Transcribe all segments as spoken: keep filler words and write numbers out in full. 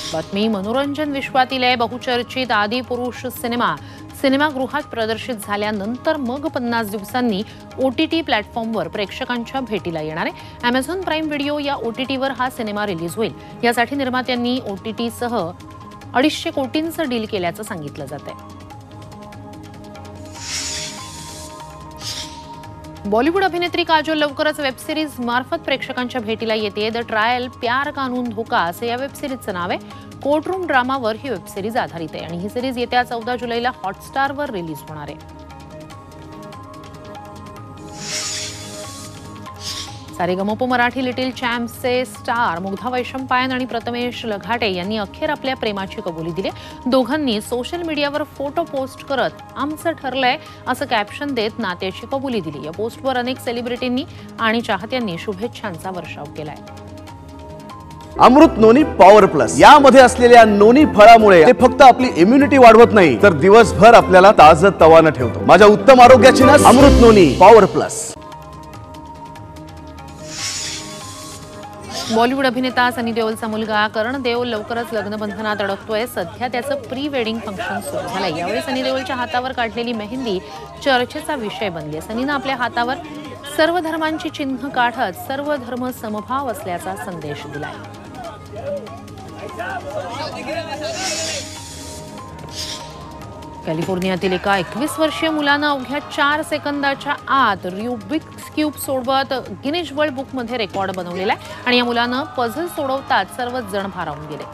बातमी मनोरंजन विश्वातील आहे बहुचर्चित आदिपुरुष सिनेमा सिनेमागृहात प्रदर्शित झाल्यानंतर मग पन्नास दिवसांनी ओटीटी प्लॅटफॉर्मवर प्रेक्षकांच्या भेटीला येणार आहे। अमेझॉन प्राइम व्हिडिओ या ओटीटीवर हा सिनेमा रिलीज होईल। यासाठी निर्मात्यांनी ओटीटीसह अडीचशे कोटींचं डील केल्याचं सांगितलं जातंय। बॉलिवूड अभिनेत्री काजोल लवकरच वेब सिरीज मार्फत प्रेक्षकांच्या भेटीला येते। द ट्रायल प्यार कानून धोका असे या वेब सिरीजचं नाव आहे। कोर्टरूम ड्रामावर ही वेब सिरीज आधारित आहे आणि ही सिरीज येत्या चौदा जुलैला हॉटस्टारवर रिलीज होणार आहे। सारेगमप मराठी लिटिल चॅम्प्सचे स्टार मुग्धा वैशंपायन आणि प्रथमेश लघाटे यांनी अखेर आपल्या प्रेमाची कबुली दिली। दोघांनी सोशल मीडियावर फोटो पोस्ट करत आमचं ठरलंय असं कॅप्शन देत नात्याची कबुली दिली। या पोस्टवर अनेक सेलिब्रिटींनी आणि चाहत्यांनी शुभेच्छांचा वर्षाव केलाय। अमृत नोनी पॉवर प्लस यामध्ये असलेल्या नोनी फळामुळे ते फक्त आपली इम्युनिटी वाढवत नाही तर दिवसभर आपल्याला ताजतवानं ठेवतो। माझ्या उत्तम आरोग्याची ना अमृत नोनी पॉवर प्लस। बॉलिवूड अभिनेता सनी देओलचा मुलगा करण देओल लवकरच लग्नबंधनात अडकतोय। सध्या त्याचं प्री वेडिंग फंक्शन सुरू झालंय। यावेळी सनी देओलच्या हातावर काढलेली मेहंदी चर्चेचा विषय बनली आहे। सनीनं आपल्या हातावर सर्व धर्मांची चिन्ह काढत सर्व धर्म समभाव असल्याचा संदेश दिलाय। कॅलिफोर्नियातील एका एकवीस वर्षीय मुलानं अवघ्या चार सेकंदाच्या आत रुबिक्स क्यूब सोडवत गिनीज वर्ल्ड बुकमध्ये रेकॉर्ड बनवलेला आहे आणि या मुलानं पझल सोडवताच सर्वच जण भारावून गेले।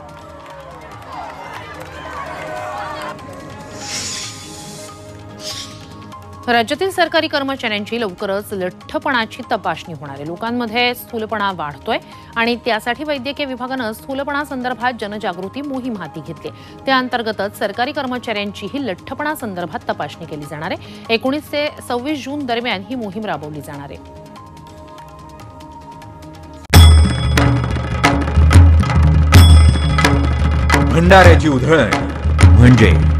राज्यातील सरकारी कर्मचाऱ्यांची लवकरच लठ्ठपणाची तपासणी होणार आहे। लोकांमध्ये स्थूलपणा वाढतोय आणि त्यासाठी वैद्यकीय विभागानं स्थूलपणा संदर्भात जनजागृती मोहीम हाती घेतली। त्या अंतर्गतच सरकारी कर्मचाऱ्यांची ही लठ्ठपणा संदर्भात तपासणी केली जाणार आहे। एकोणीस ते सव्वीस जून दरम्यान ही मोहीम राबवली जाणार आहे। भंडाऱ्याची उधळण म्हणजे